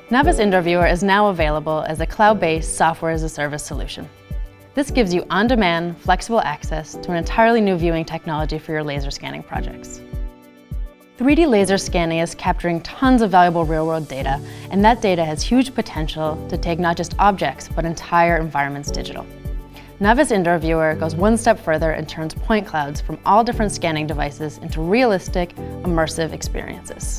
Navis Indoor Viewer is now available as a cloud-based software-as-a-service solution. This gives you on-demand, flexible access to an entirely new viewing technology for your laser scanning projects. 3D laser scanning is capturing tons of valuable real-world data, and that data has huge potential to take not just objects, but entire environments digital. Navis Indoor Viewer goes one step further and turns point clouds from all different scanning devices into realistic, immersive experiences.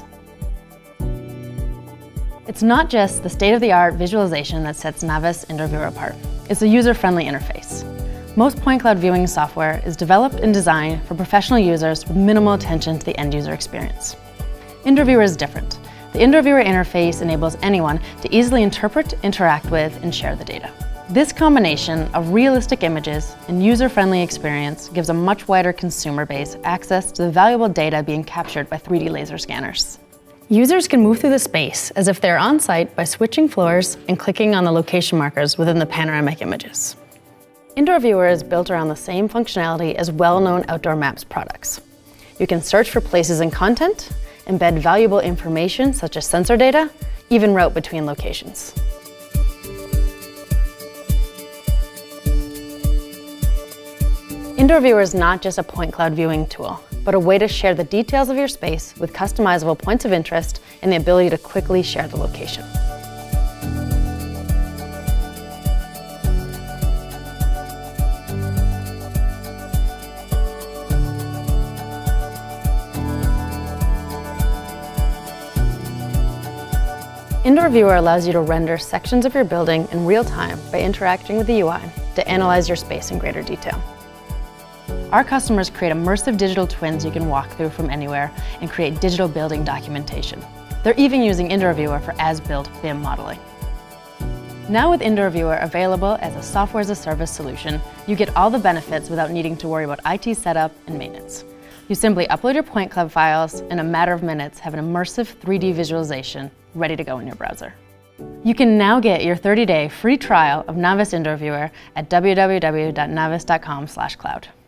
It's not just the state-of-the-art visualization that sets Navis Indoor Viewer apart. It's a user-friendly interface. Most point cloud viewing software is developed and designed for professional users with minimal attention to the end-user experience. Indoor Viewer is different. The Indoor Viewer interface enables anyone to easily interpret, interact with, and share the data. This combination of realistic images and user-friendly experience gives a much wider consumer base access to the valuable data being captured by 3D laser scanners. Users can move through the space as if they're on site by switching floors and clicking on the location markers within the panoramic images. Indoor Viewer is built around the same functionality as well-known Outdoor Maps products. You can search for places and content, embed valuable information such as sensor data, even route between locations. Indoor Viewer is not just a point cloud viewing tool, but a way to share the details of your space with customizable points of interest and the ability to quickly share the location. Indoor Viewer allows you to render sections of your building in real time by interacting with the UI to analyze your space in greater detail. Our customers create immersive digital twins you can walk through from anywhere and create digital building documentation. They're even using Indoor Viewer for as-built BIM modeling. Now with Indoor Viewer available as a software-as-a-service solution, you get all the benefits without needing to worry about IT setup and maintenance. You simply upload your point cloud files and in a matter of minutes have an immersive 3D visualization ready to go in your browser. You can now get your 30-day free trial of Navis Indoor Viewer at www.navis.com/cloud.